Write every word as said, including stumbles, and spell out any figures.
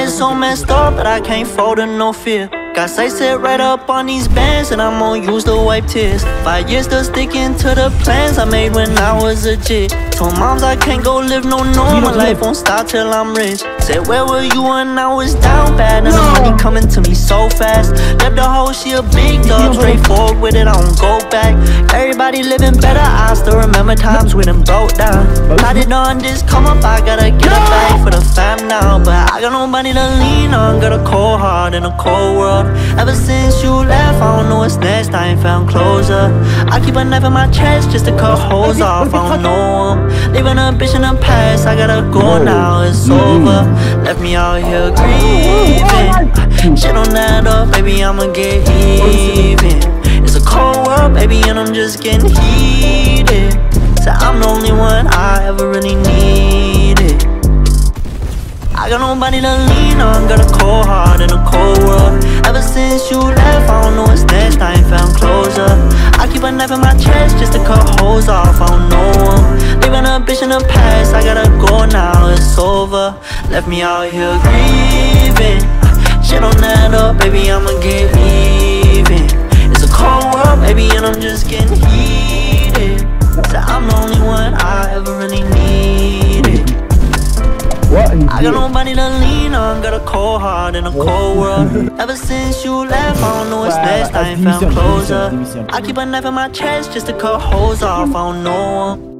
get so messed up, but I can't fold to no fear. Got sights set right up on these bands, and I'm gonna use to wipe tears. Five years still sticking to the plans I made when I was a jit. Told moms I can't go live no normal life, won't stop till I'm rich. Said where were you when I was down bad, and the money coming to me so fast. Left the hoe, she a big dog, straightforward with it, I don't go back. Everybody living better, I still remember times when them broke down. Got it on this come up, I gotta get a bag for the fam now. But I got nobody to lean on, got a cold heart in a cold world. Ever since you left, I don't know what's next, I ain't found closure. I keep a knife in my chest just to cut holes off, I don't know them. Leaving a bitch in the past, I gotta go now, it's over. Left me out here grieving. Shit don't add up, baby, I'ma get even. It's a cold world, baby, and I'm just getting heated. So I'm the only one I ever really needed. I got nobody to lean on, got a cold heart in a cold world. Ever since you left, I don't know what's next, I ain't found closure. I keep a knife in my chest just to cut holes off, I don't know them. Leaving a bitch in the past, I gotta go now, it's over. Left me out here grieving. Shit don't add up, baby, I'ma get even. It's a cold world, baby, and I'm just getting heated. So I'm the only one I ever really needed. I got nobody to lean on, got a cold heart in a cold world. Ever since you left, I don't know what's next, I ain't found closure. I keep a knife in my chest just to cut holes off, I don't know them.